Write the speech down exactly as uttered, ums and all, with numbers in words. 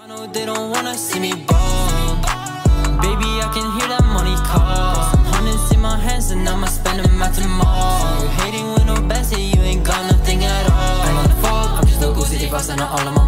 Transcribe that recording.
I know they don't wanna see me ball. Baby, I can hear that money call. Some hundreds in my hands and I'ma spend them at the mall. You hating with no best, yeah, you ain't got nothing at all. I ain't gonna fall, I'm just a Uzi if I send all of my